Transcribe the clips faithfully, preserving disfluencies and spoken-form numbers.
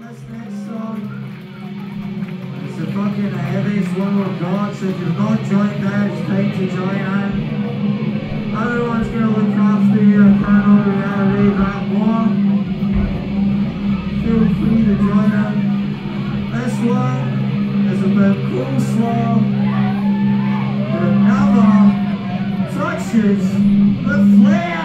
This next song is the fucking heaviest one we've got, so if you've not joined that, it's time to join in. Everyone's gonna look after you, I can't already read that more. Feel free to join in. This one is about coleslaw that never touches the flare.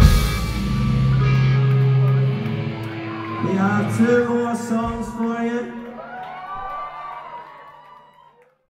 We have two more songs for you.